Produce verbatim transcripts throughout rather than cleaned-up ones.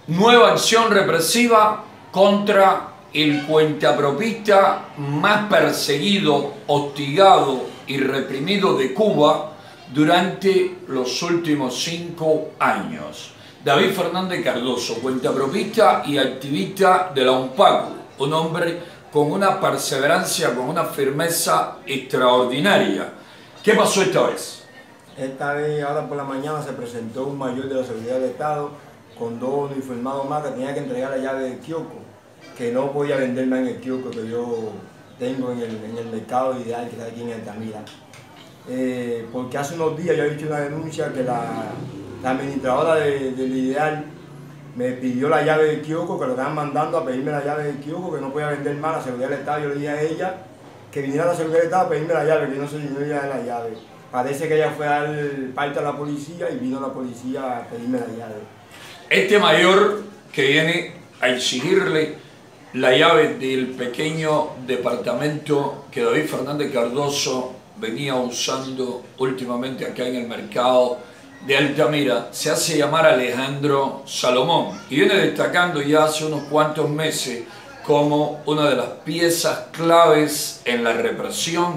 Nueva acción represiva contra el cuentapropista más perseguido, hostigado y reprimido de Cuba durante los últimos cinco años. David Fernández Cardoso, cuentapropista y activista de la UNPACU, un hombre con una perseverancia, con una firmeza extraordinaria. ¿Qué pasó esta vez? Esta vez, ahora por la mañana, se presentó un mayor de la Seguridad del Estado con dos uniformados más que tenía que entregar la llave del kiosco, que no podía venderme en el kiosco que yo tengo en el, en el mercado ideal que está aquí en Altamira. Eh, porque hace unos días yo he hecho una denuncia que la, la administradora de, del ideal me pidió la llave del kiosco, que lo estaban mandando a pedirme la llave del kiosco, que no podía vender más la Seguridad del Estado. Yo le dije a ella que viniera a la Seguridad del Estado a pedirme la llave, que yo no sé si no iba a dar la llave. Parece que ella fue a dar parte a la policía y vino la policía a pedirme la llave. Este mayor que viene a exigirle la llave del pequeño departamento que David Fernández Cardoso venía usando últimamente acá en el mercado de Altamira, se hace llamar Alejandro Salomón y viene destacando ya hace unos cuantos meses como una de las piezas claves en la represión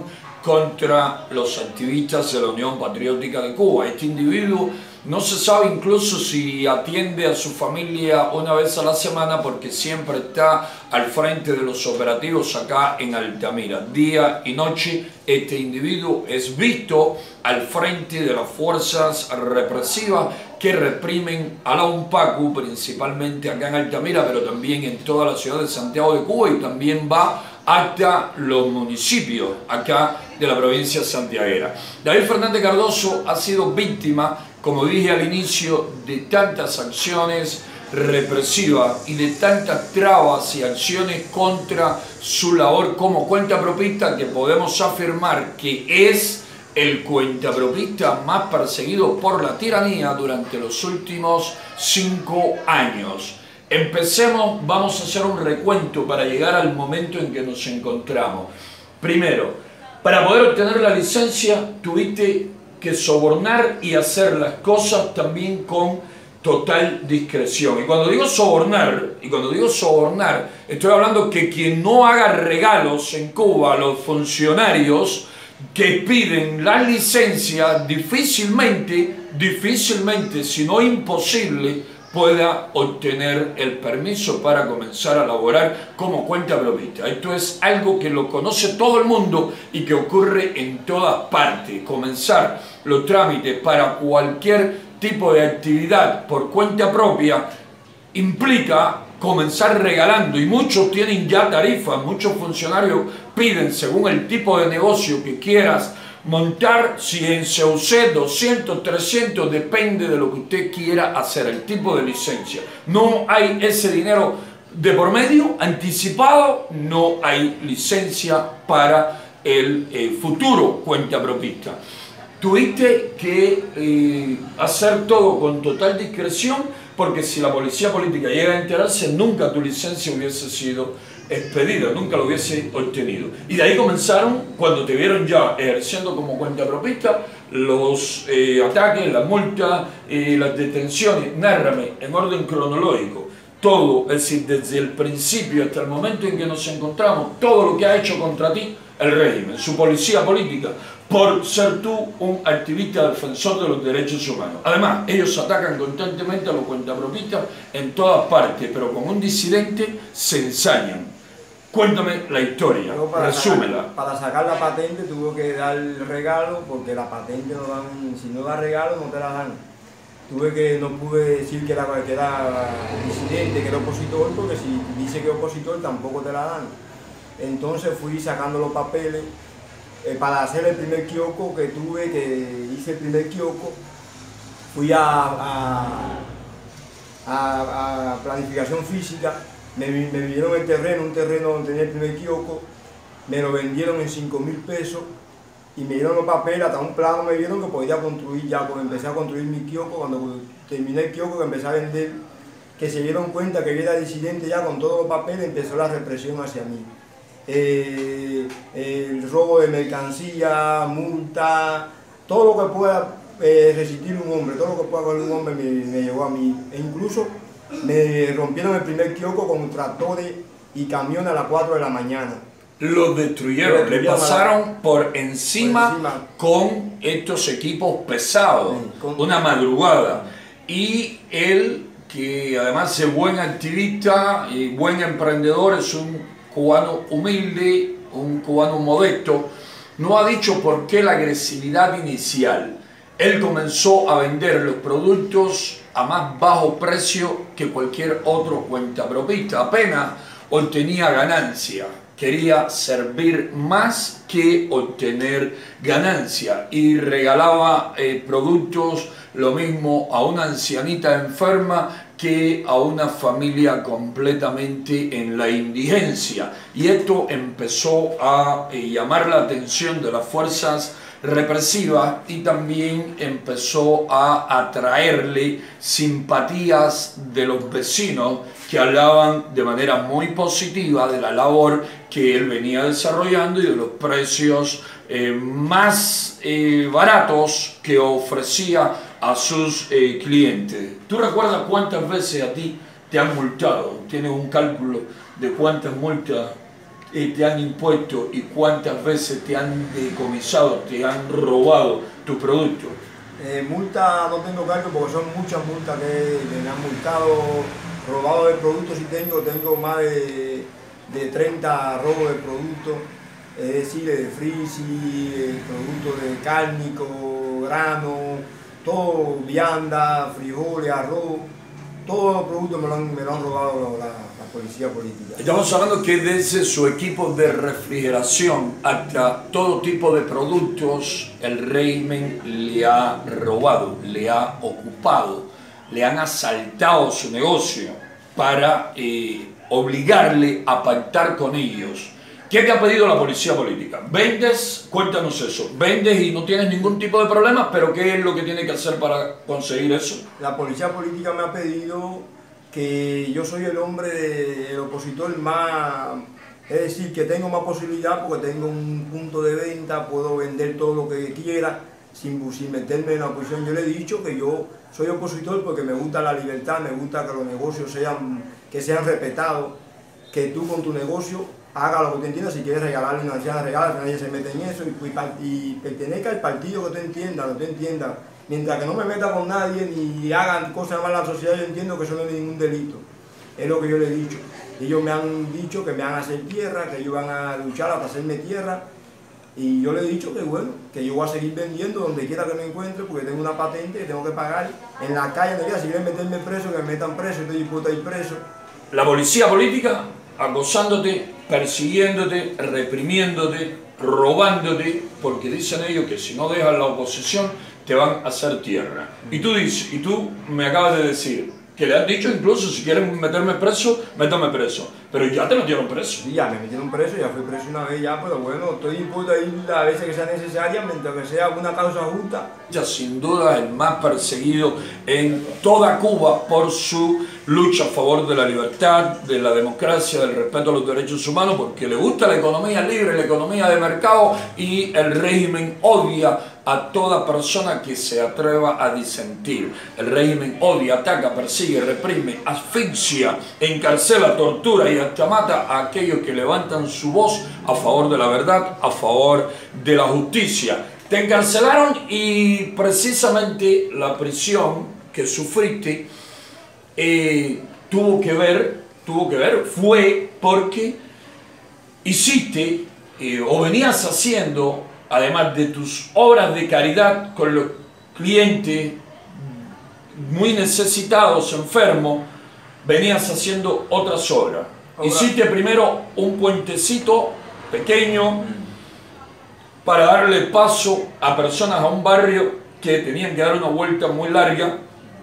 contra los activistas de la Unión Patriótica de Cuba. Este individuo no se sabe incluso si atiende a su familia una vez a la semana, porque siempre está al frente de los operativos acá en Altamira. Día y noche este individuo es visto al frente de las fuerzas represivas que reprimen a la UNPACU, principalmente acá en Altamira, pero también en toda la ciudad de Santiago de Cuba, y también va hasta los municipios acá de la provincia santiaguera. David Fernández Cardoso ha sido víctima, como dije al inicio, de tantas acciones represivas y de tantas trabas y acciones contra su labor como cuentapropista, que podemos afirmar que es el cuentapropista más perseguido por la tiranía durante los últimos cinco años. Empecemos, vamos a hacer un recuento para llegar al momento en que nos encontramos. Primero, para poder obtener la licencia tuviste que sobornar y hacer las cosas también con total discreción. Y cuando digo sobornar, y cuando digo sobornar, estoy hablando que quien no haga regalos en Cuba a los funcionarios que piden la licencia, difícilmente, difícilmente, si no imposible, pueda obtener el permiso para comenzar a laborar como cuentapropista. Esto es algo que lo conoce todo el mundo y que ocurre en todas partes. Comenzar los trámites para cualquier tipo de actividad por cuenta propia implica comenzar regalando, y muchos tienen ya tarifas, muchos funcionarios piden, según el tipo de negocio que quieras montar, si en C U C doscientos, trescientos, depende de lo que usted quiera hacer, el tipo de licencia. No hay ese dinero de por medio anticipado, no hay licencia para el eh, futuro cuentapropista. Tuviste que eh, hacer todo con total discreción, porque si la policía política llega a enterarse, nunca tu licencia hubiese sido expedida, nunca lo hubiese obtenido. Y de ahí comenzaron, cuando te vieron ya ejerciendo como cuentapropista, los eh, ataques, las multas, eh, las detenciones. Nárrame en orden cronológico todo, es decir, desde el principio hasta el momento en que nos encontramos, todo lo que ha hecho contra ti el régimen, su policía política, por ser tú un activista defensor de los derechos humanos. Además, ellos atacan constantemente a los cuentapropistas en todas partes, pero con un disidente se ensañan. Cuéntame la historia, para resúmela. Sacar, para sacar la patente tuve que dar el regalo, porque la patente no dan, si no da regalo no te la dan. Tuve que, no pude decir que era, que era disidente, que era opositor, porque si dice que es opositor tampoco te la dan. Entonces fui sacando los papeles eh, para hacer el primer kiosco que tuve, que hice el primer kiosco. Fui a, a, a, a planificación física, me, me dieron el terreno, un terreno donde tenía el primer kiosco, me lo vendieron en cinco mil pesos y me dieron los papeles, hasta un plano me dieron que podía construir ya, cuando empecé a construir mi kiosco, cuando terminé el kiosco que empecé a vender, que se dieron cuenta que yo era disidente ya con todos los papeles, empezó la represión hacia mí. Eh, el robo de mercancía, multa, todo lo que pueda eh, resistir un hombre, todo lo que pueda con un hombre me, me llegó a mí. E incluso me rompieron el primer kiosco con tractores y camiones a las cuatro de la mañana. Lo destruyeron, Lo destruyeron, le pasaron por encima, por encima con estos equipos pesados, sí, con... una madrugada. Y él, que además es buen activista y buen emprendedor, es un cubano humilde, un cubano modesto, no ha dicho por qué la agresividad inicial. Él comenzó a vender los productos a más bajo precio que cualquier otro cuentapropista, apenas obtenía ganancia. Quería servir más que obtener ganancia y regalaba eh, productos, lo mismo a una ancianita enferma que a una familia completamente en la indigencia. Y esto empezó a eh, llamar la atención de las fuerzas represivas y también empezó a atraerle simpatías de los vecinos que hablaban de manera muy positiva de la labor que él venía desarrollando y de los precios eh, más eh, baratos que ofrecía a sus eh, clientes. ¿Tú recuerdas cuántas veces a ti te han multado? ¿Tienes un cálculo de cuántas multas eh, te han impuesto y cuántas veces te han decomisado, te han robado tus productos? Eh, multa no tengo cálculo porque son muchas multas que me han multado. Robado de productos sí tengo, tengo más de, de treinta robos de productos, es decir, de frisi, productos de cárnico, grano, todo, vianda, frijoles, arroz, todos los productos me lo han, me lo han robado la, la policía política. Estamos hablando que desde su equipo de refrigeración hasta todo tipo de productos el régimen le ha robado, le ha ocupado, le han asaltado su negocio para eh, obligarle a pactar con ellos. ¿Qué te ha pedido la policía política? ¿Vendes? Cuéntanos eso. ¿Vendes y no tienes ningún tipo de problema? ¿Pero qué es lo que tiene que hacer para conseguir eso? La policía política me ha pedido que yo soy el hombre, de, el opositor más... Es decir, que tengo más posibilidad porque tengo un punto de venta, puedo vender todo lo que quiera sin, sin meterme en la oposición. Yo le he dicho que yo soy opositor porque me gusta la libertad, me gusta que los negocios sean, que sean respetados, que tú con tu negocio hagas lo que tú entiendas, si quieres regalarle una anciana, regala, nadie se mete en eso y, y, y pertenezca al partido que tú entiendas, lo que tú entiendas. Mientras que no me meta con nadie ni hagan cosas malas a la sociedad, yo entiendo que eso no es ningún delito. Es lo que yo le he dicho. Ellos me han dicho que me van a hacer tierra, que ellos van a luchar hasta hacerme tierra. Y yo le he dicho que bueno, que yo voy a seguir vendiendo donde quiera que me encuentre porque tengo una patente que tengo que pagar en la calle, donde quiera. Si quieren meterme preso, que me metan preso, estoy dispuesto a ir preso. La policía política acosándote, persiguiéndote, reprimiéndote, robándote, porque dicen ellos que si no dejas la oposición te van a hacer tierra. Y tú dices, y tú me acabas de decir, que le has dicho incluso si quieren meterme preso, métame preso. Pero ya te metieron preso. Sí, ya me metieron preso, ya fui preso una vez ya, pero bueno, estoy dispuesto a ir a veces que sea necesaria, mientras que sea una causa justa. Ya sin duda el más perseguido en toda Cuba por su lucha a favor de la libertad, de la democracia, del respeto a los derechos humanos, porque le gusta la economía libre, la economía de mercado, y el régimen odia a toda persona que se atreva a disentir. El régimen odia, ataca, persigue, reprime, asfixia, encarcela, tortura y hasta mata a aquellos que levantan su voz a favor de la verdad, a favor de la justicia. Te encarcelaron y precisamente la prisión que sufriste eh, tuvo que ver, tuvo que ver, fue porque hiciste eh, o venías haciendo, además de tus obras de caridad con los clientes muy necesitados, enfermos, venías haciendo otras obras. Obra. Hiciste primero un puentecito pequeño para darle paso a personas a un barrio que tenían que dar una vuelta muy larga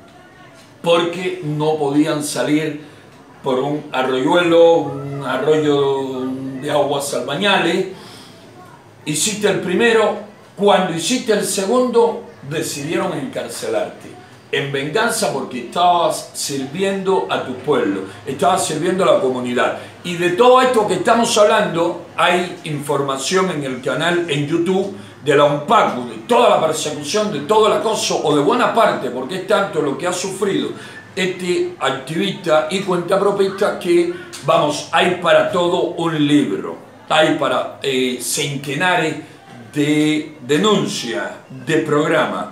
porque no podían salir por un arroyuelo, un arroyo de aguas albañales. Hiciste el primero, cuando hiciste el segundo decidieron encarcelarte en venganza porque estabas sirviendo a tu pueblo, estabas sirviendo a la comunidad. Y de todo esto que estamos hablando hay información en el canal en YouTube de la UNPACU, de toda la persecución, de todo el acoso o de buena parte, porque es tanto lo que has sufrido este activista y cuentapropista que, vamos, hay para todo un libro, hay para eh, centenares de denuncias, de programas.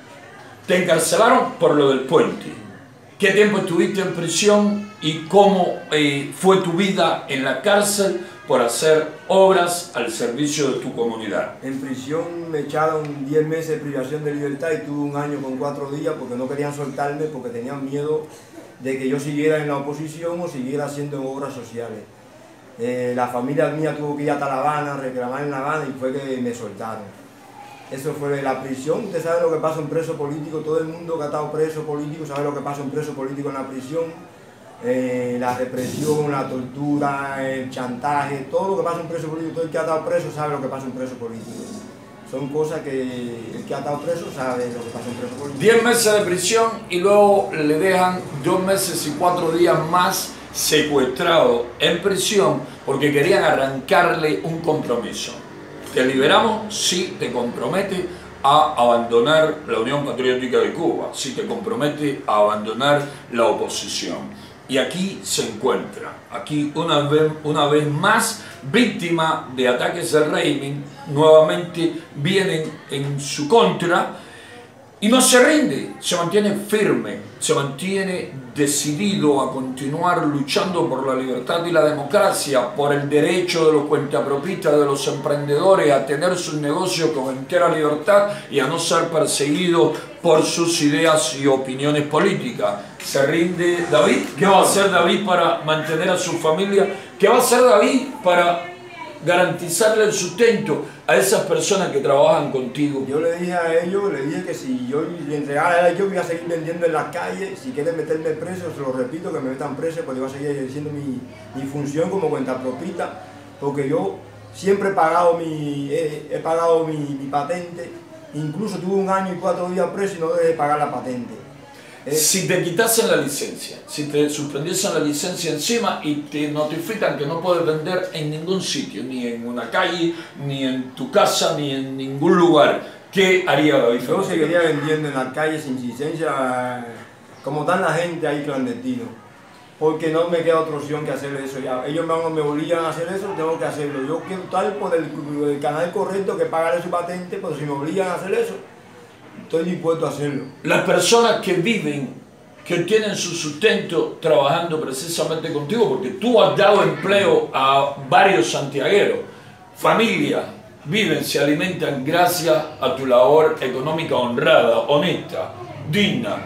Te encarcelaron por lo del puente. ¿Qué tiempo estuviste en prisión y cómo eh, fue tu vida en la cárcel por hacer obras al servicio de tu comunidad? En prisión me echaron diez meses de privación de libertad y tuve un año con cuatro días porque no querían soltarme, porque tenían miedo de que yo siguiera en la oposición o siguiera haciendo obras sociales. Eh, la familia mía tuvo que ir hasta La Habana, reclamar en La Habana y fue que me soltaron. Eso fue la prisión. Usted sabe lo que pasa en preso político, todo el mundo que ha estado preso político sabe lo que pasa en preso político en la prisión. Eh, la represión, la tortura, el chantaje, todo lo que pasa en preso político, todo el que ha estado preso sabe lo que pasa en preso político. Son cosas que el que ha estado preso sabe lo que pasa en preso político. Diez meses de prisión y luego le dejan dos meses y cuatro días más secuestrado en prisión porque querían arrancarle un compromiso. Te liberamos si te comprometes a abandonar la Unión Patriótica de Cuba, si te comprometes a abandonar la oposición. Y aquí se encuentra, aquí una vez, una vez más, víctima de ataques del régimen, nuevamente vienen en su contra y no se rinde, se mantiene firme, se mantiene decidido a continuar luchando por la libertad y la democracia, por el derecho de los cuentapropistas, de los emprendedores a tener sus negocios con entera libertad y a no ser perseguidos por sus ideas y opiniones políticas. Se rinde David. ¿Qué va a hacer David para mantener a su familia? ¿Qué va a hacer David para garantizarle el sustento a esas personas que trabajan contigo? Yo le dije a ellos, le dije que si yo le entregara a ellos, iba a seguir vendiendo en las calles. Si quieren meterme preso, se lo repito, que me metan preso, pues iba a seguir ejerciendo mi, mi función como cuentapropista, porque yo siempre he pagado mi, he, he pagado mi, mi patente. Incluso tuve un año y cuatro días preso y no dejé de pagar la patente. Si te quitasen la licencia, si te suspendiesen la licencia encima y te notifican que no puedes vender en ningún sitio, ni en una calle, ni en tu casa, ni en ningún lugar, ¿qué haría David? Yo seguiría vendiendo en la calle sin licencia, como están la gente ahí clandestino, porque no me queda otra opción que hacer eso ya. Ellos me, me obligan a hacer eso, tengo que hacerlo. Yo quiero estar por el, el canal correcto que pagarle su patente, pero si me obligan a hacer eso, estoy dispuesto a hacerlo. Las personas que viven, que tienen su sustento trabajando precisamente contigo, porque tú has dado empleo a varios santiagueros, familias, viven, se alimentan gracias a tu labor económica honrada, honesta, digna.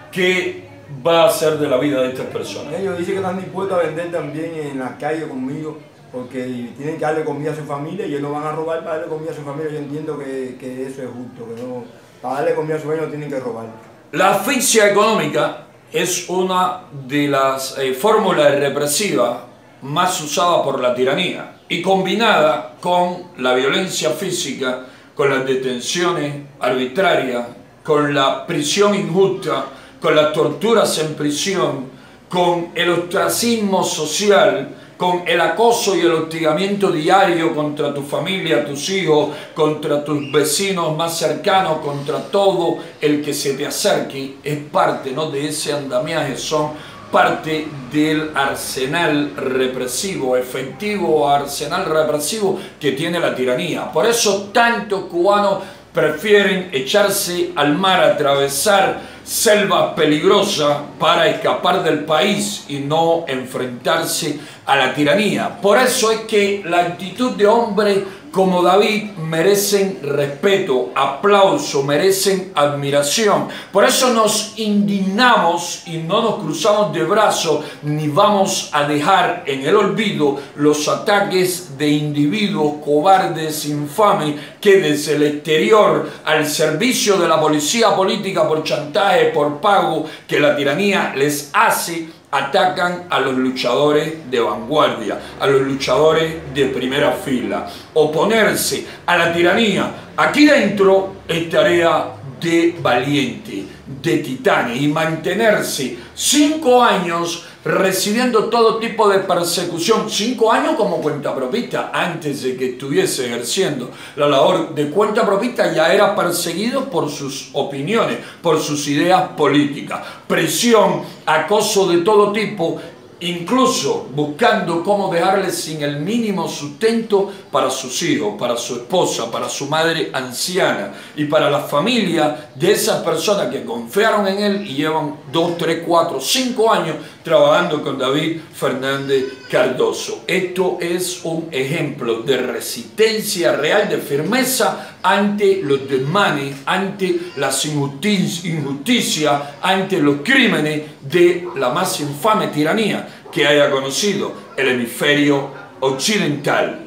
¿Qué va a hacer de la vida de estas personas? Ellos dicen que están dispuestos a vender también en las calles conmigo, porque tienen que darle comida a su familia y ellos no van a robar para darle comida a su familia. Yo entiendo que, que eso es justo, que no... Para darle comida a su dueño no tienen que robar. La asfixia económica es una de las eh, fórmulas represivas más usadas por la tiranía y combinada con la violencia física, con las detenciones arbitrarias, con la prisión injusta, con las torturas en prisión, con el ostracismo social, con el acoso y el hostigamiento diario contra tu familia, tus hijos, contra tus vecinos más cercanos, contra todo el que se te acerque, es parte, ¿no?, de ese andamiaje, son parte del arsenal represivo, efectivo arsenal represivo que tiene la tiranía. Por eso tantos cubanos prefieren echarse al mar, atravesar selvas peligrosas para escapar del país y no enfrentarse a la tiranía. Por eso es que la actitud de hombres como David merecen respeto, aplauso, merecen admiración. Por eso nos indignamos y no nos cruzamos de brazos ni vamos a dejar en el olvido los ataques de individuos cobardes, infames, que desde el exterior al servicio de la policía política por chantaje, por pago que la tiranía les hace, atacan a los luchadores de vanguardia, a los luchadores de primera fila. Oponerse a la tiranía aquí dentro es tarea de valiente, de titanes, y mantenerse cinco años recibiendo todo tipo de persecución, cinco años como cuentapropista, antes de que estuviese ejerciendo la labor de cuentapropista ya era perseguido por sus opiniones, por sus ideas políticas, presión, acoso de todo tipo, incluso buscando cómo dejarle sin el mínimo sustento para sus hijos, para su esposa, para su madre anciana y para la familia de esas personas que confiaron en él y llevan dos, tres, cuatro, cinco años trabajando con David Fernández Cardoso. Esto es un ejemplo de resistencia real, de firmeza ante los desmanes, ante las injusticias, ante los crímenes de la más infame tiranía que haya conocido el hemisferio occidental.